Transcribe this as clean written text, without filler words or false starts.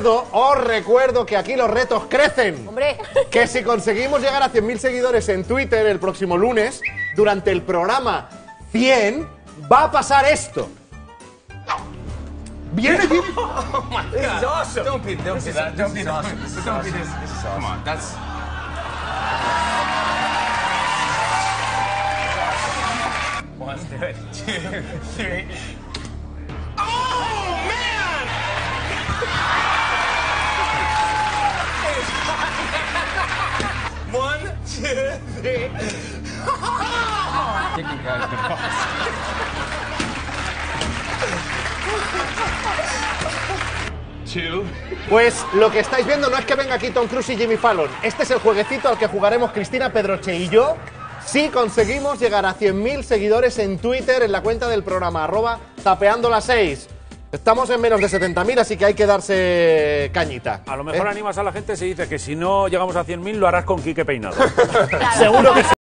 Os recuerdo que aquí los retos crecen. Hombre. Que si conseguimos llegar a 100.000 seguidores en Twitter el próximo lunes, durante el programa 100, va a pasar esto. Viene Jimmy. Oh my God. This is awesome. Don't be that. Don't be awesome. Don't be this. Come on, that's. One, two, three. Oh man! One, two, three. I think you guys the boss. Pues lo que estáis viendo no es que venga aquí Tom Cruise y Jimmy Fallon. Este es el jueguecito al que jugaremos Cristina Pedroche y yo si conseguimos llegar a 100.000 seguidores en Twitter en la cuenta del programa @tapeando6. Estamos en menos de 70.000, así que hay que darse cañita. A lo mejor animas a la gente si dice que si no llegamos a 100.000 lo harás con Quique Peinado. Seguro que sí.